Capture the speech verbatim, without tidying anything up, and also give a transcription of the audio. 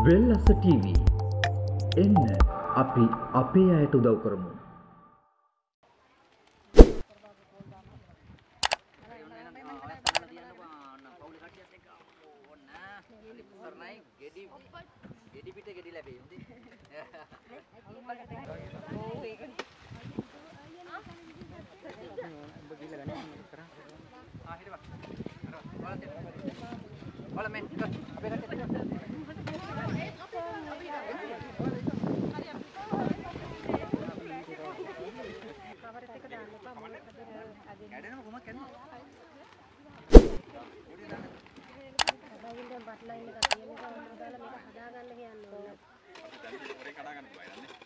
වෙල්ලස TV එන්න අපි අපේ අයට උදව් කරමු. ගෙඩි පිට ගෙඩි ලැබෙයි උන්දේ. ඔව් ඒක. ඔබ ගිහලා ගන්න කරා. ආ හිටපන්. ඔයාලා මෙන් අපේ රටේ කවරත් එක දාන්න එපා මොනවද කැඩෙනව කොහොමද කැඩෙනව බයින්දෙන් බට්ලයින් එකක් තියෙන එක දාලා මේක හදාගන්න කියන්නේ ඕනේ. ඒක කඩා ගන්න බෑ නේද?